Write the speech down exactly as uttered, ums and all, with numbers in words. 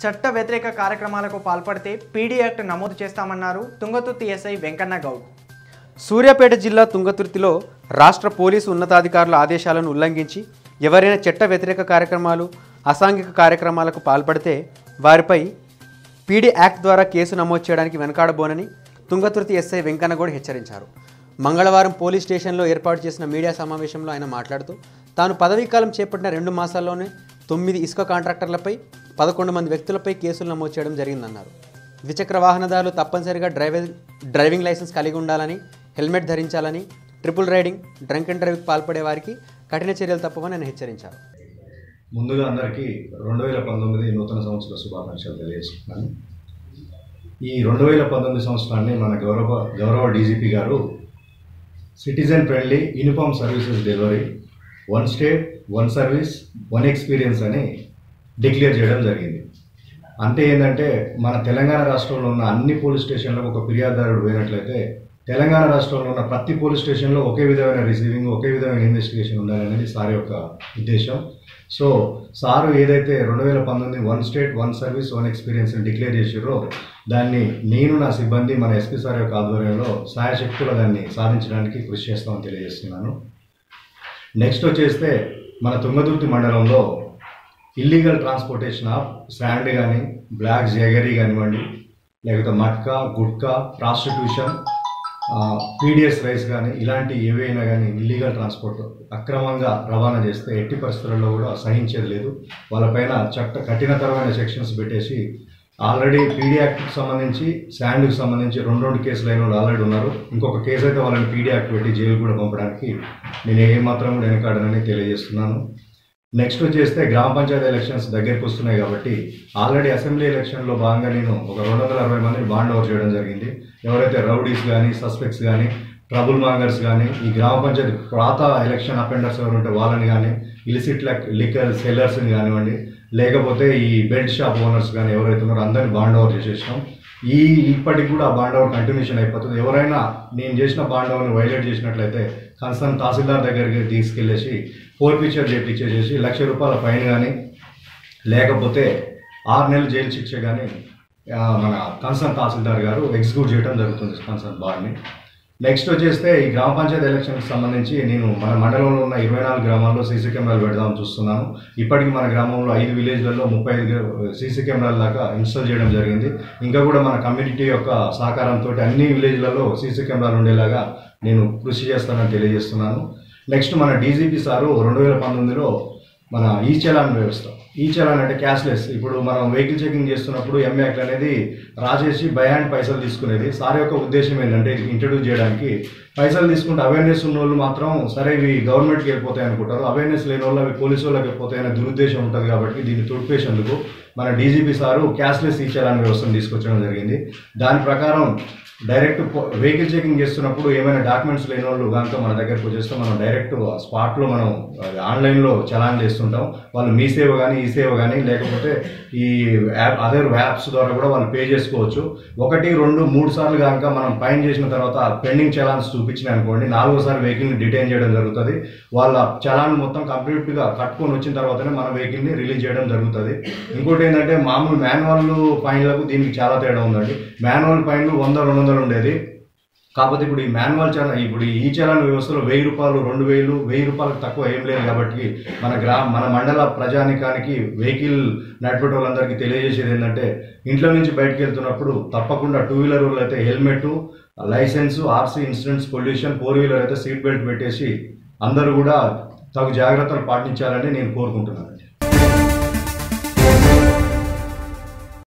చట్ట వ్యతిరేక కార్యక్రమాలకు పాల్పడితే పీడీ యాక్ట్ నమోదు చేస్తామన్నారు తుంగతుర్తి ఎస్ఐ వెంకన్న గౌడ్. సూర్యాపేట జిల్లా తుంగతుర్తిలో రాష్ట్ర పోలీసు ఉన్నతాధికారుల ఆదేశాలను ఉల్లంఘించి ఎవరైనా చట్ట వ్యతిరేక కార్యక్రమాలు అసాంఘిక కార్యక్రమాలకు పాల్పడితే వారిపై పీడీ యాక్ట్ ద్వారా కేసు నమోదు చేయడానికి వెనకాడబోనని తుంగతుర్తి ఎస్ఐ వెంకన్న గౌడ్ హెచ్చరించారు. మంగళవారం పోలీస్ స్టేషన్లో ఏర్పాటు చేసిన మీడియా సమావేశంలో ఆయన మాట్లాడుతూ తాను పదవీకాలం చేపట్టిన రెండు మాసాల్లోనే తొమ్మిది ఇసుక కాంట్రాక్టర్లపై పదకొండు మంది వ్యక్తులపై కేసులు నమోదు చేయడం జరిగిందన్నారు. ద్విచక్ర వాహనదారులు తప్పనిసరిగా డ్రైవర్ డ్రైవింగ్ లైసెన్స్ కలిగి ఉండాలని, హెల్మెట్ ధరించాలని, ట్రిపుల్ రైడింగ్, డ్రంక్ అండ్ డ్రైవ్కి పాల్పడే వారికి కఠిన చర్యలు తప్పవని ఆయన హెచ్చరించారు. ముందుగా అందరికీ రెండు వేల పంతొమ్మిది నూతన సంవత్సర శుభాకాంక్షలు తెలియజేస్తున్నాను. ఈ రెండు వేల పంతొమ్మిది సంవత్సరాన్ని మన గౌరవ గౌరవ డీజీపీ గారు citizen friendly uniform services delivery one state one service one experience అని డిక్లేర్ చేయడం జరిగింది. అంటే ఏంటంటే మన తెలంగాణ రాష్ట్రంలో ఉన్న అన్ని పోలీస్ స్టేషన్లకు ఒక ఫిర్యాదుదారుడు పోయినట్లయితే తెలంగాణ రాష్ట్రంలో ఉన్న ప్రతి పోలీస్ స్టేషన్లో ఒకే విధమైన రిసీవింగ్, ఒకే విధమైన ఇన్వెస్టిగేషన్ ఉండాలనేది సార్ యొక్క ఉద్దేశం. సో సారు ఏదైతే రెండు వేల పంతొమ్మిది one state one service one experience declare చేసారో దాన్ని నేను నా సిబ్బంది మన ఎస్పీ సార్ యొక్క ఆధ్వర్యంలో సాయశక్తులు దాన్ని సాధించడానికి కృషి చేస్తామని తెలియజేస్తున్నాను. నెక్స్ట్ వచ్చేస్తే మన తుంగతుర్తి మండలంలో ఇల్లీగల్ ట్రాన్స్పోర్టేషన్ ఆఫ్ శాండ్ కానీ, బ్లాక్ జగరీ కానివ్వండి, లేకపోతే matka, gutka, prostitution, PDS rice కానీ ఇలాంటి ఏవైనా కానీ ఇల్లీగల్ ట్రాన్స్పోర్ట్ అక్రమంగా రవాణా చేస్తే ఎట్టి పరిస్థితుల్లో కూడా సహించేది లేదు. వాళ్ళపైన చట్ట కఠినతరమైన సెక్షన్స్ పెట్టేసి ఆల్రెడీ పీడీ యాక్ట్కి సంబంధించి శాండ్కి సంబంధించి రెండు రెండు కేసులు అయిన వాళ్ళు ఆల్రెడీ ఉన్నారు. ఇంకొక కేసు అయితే వాళ్ళని పీడీ యాక్ట్ పెట్టి జైలు కూడా పంపడానికి నేను ఏమాత్రం కూడా వెనకాడనని తెలియజేస్తున్నాను. నెక్స్ట్ వచ్చేస్తే గ్రామ పంచాయతీ ఎలక్షన్స్ దగ్గరికి వస్తున్నాయి కాబట్టి ఆల్రెడీ అసెంబ్లీ ఎలక్షన్లో భాగంగా నేను ఒక రెండు వందల అరవై మందిని బాండ్ ఓవర్ చేయడం జరిగింది. ఎవరైతే రౌడీస్ కానీ, సస్పెక్ట్స్ కానీ, ట్రబుల్ మాంగర్స్ కానీ, ఈ గ్రామ పంచాయతీ పాత ఎలక్షన్ అఫెండర్స్ ఎవరు ఉంటే వాళ్ళని కానీ, ఇలిసిట్ లిక్కర్ సెల్లర్స్ని కానివ్వండి, లేకపోతే ఈ బెల్ట్ షాప్ ఓనర్స్ కానీ ఎవరైతే ఉన్నారో అందరినీ బాండ్ ఓవర్ చేసేసినాం. ఈ ఇప్పటికి కూడా ఆ బాండ్ ఓవర్ కంటిన్యూషన్ అయిపోతుంది. ఎవరైనా నేను చేసిన బాండ్ ఓవర్ని వైలేట్ చేసినట్లయితే కన్సర్న్ తహసీల్దార్ దగ్గరికి తీసుకెళ్ళేసి ఫోర్ పిక్చర్ చేపించేసి లక్ష రూపాయల ఫైన్ కానీ లేకపోతే ఆరు నెలల జైలు శిక్ష కానీ మన కన్సర్న్ తహసీల్దార్ గారు ఎగ్జిక్యూట్ చేయడం జరుగుతుంది కన్సర్న్ బార్ని. నెక్స్ట్ వచ్చేస్తే ఈ గ్రామ పంచాయతీ ఎలక్షన్కి సంబంధించి నేను మన మండలంలో ఉన్న ఇరవై నాలుగు గ్రామాల్లో సీసీ కెమెరాలు పెడదామని చూస్తున్నాను. ఇప్పటికీ మన గ్రామంలో ఐదు విలేజ్లలో ముప్పై ఐదు సీసీ కెమెరాల దాకా ఇన్స్టాల్ చేయడం జరిగింది. ఇంకా కూడా మన కమ్యూనిటీ యొక్క సహకారంతో అన్ని విలేజ్లలో సీసీ కెమెరాలు ఉండేలాగా నేను కృషి చేస్తానని తెలియజేస్తున్నాను. నెక్స్ట్ మన డీజీపీ సారు రెండు వేల పంతొమ్మిదిలో మన ఈ చలాన్ వ్యవస్థ, ఈ చలాన్ అంటే క్యాష్లెస్, ఇప్పుడు మనం వెహికల్ చెకింగ్ చేస్తున్నప్పుడు ఎంఏక్ట్ అనేది రాజేసి బై హ్యాండ్ పైసలు తీసుకునేది. సార్ యొక్క ఉద్దేశం ఏంటంటే ఇంట్రడ్యూస్ చేయడానికి పైసలు తీసుకుంటే అవేర్నెస్ ఉన్న వాళ్ళు మాత్రం సరే ఇవి గవర్నమెంట్కి వెళ్ళిపోతాయి అనుకుంటారు, అవేర్నెస్ లేని వాళ్ళు అవి పోలీసు వాళ్ళకి వెళ్ళిపోతాయనే దురుద్దేశం ఉంటుంది. కాబట్టి దీన్ని తుడిపేసేందుకు మన డీజీపీ సారు క్యాష్లెస్ ఈ చలాన్ వ్యవస్థను తీసుకొచ్చడం జరిగింది. దాని ప్రకారం డైరెక్ట్ వెహికల్ చెకింగ్ చేస్తున్నప్పుడు ఏమైనా డాక్యుమెంట్స్ లేని వాళ్ళు కనుక మన దగ్గరకు వచ్చేస్తే మనం డైరెక్ట్ స్పాట్లో మనం ఆన్లైన్లో చలాన్ చేస్తుంటాం. వాళ్ళు మీ సేవ కానీ, ఈ సేవ కానీ, లేకపోతే ఈ యాప్ అదర్ యాప్స్ ద్వారా కూడా వాళ్ళు పే చేసుకోవచ్చు. ఒకటి రెండు మూడు సార్లు కనుక మనం ఫైన్ చేసిన తర్వాత పెండింగ్ చలాన్స్ చూపించినాయి అనుకోండి, నాలుగోసారి వెహికల్ని డిటైన్ చేయడం జరుగుతుంది. వాళ్ళ చలాన్ మొత్తం కంప్లీట్గా కట్టుకొని వచ్చిన తర్వాతనే మన వెహికల్ని రిలీజ్ చేయడం జరుగుతుంది. ఇంకోటి ఏంటంటే మామూలు మాన్యువల్ ఫైన్లకు దీనికి చాలా తేడా ఉందండి. మాన్యువల్ ఫైన్లు వంద రెండు వందలు ఉండేది, కాకపోతే ఇప్పుడు ఈ మాన్యువల్ చలాన్ ఇప్పుడు ఈ చలాన్ వ్యవస్థలో వెయ్యి రూపాయలు రెండు వేలు వెయ్యి రూపాయలకు తక్కువ ఏం లేదు. కాబట్టి మన గ్రామ మన మండల ప్రజానికానికి వెహికల్ నడిపే వాళ్ళందరికీ తెలియజేసేది ఏంటంటే ఇంట్లో నుంచి బయటకు వెళ్తున్నప్పుడు తప్పకుండా టూ వీలర్ వాళ్ళు అయితే helmet, licence, RC, insurance, pollution, four wheeler అయితే సీట్ బెల్ట్ పెట్టేసి అందరూ కూడా తగు జాగ్రత్తలు పాటించాలని నేను కోరుకుంటున్నాను.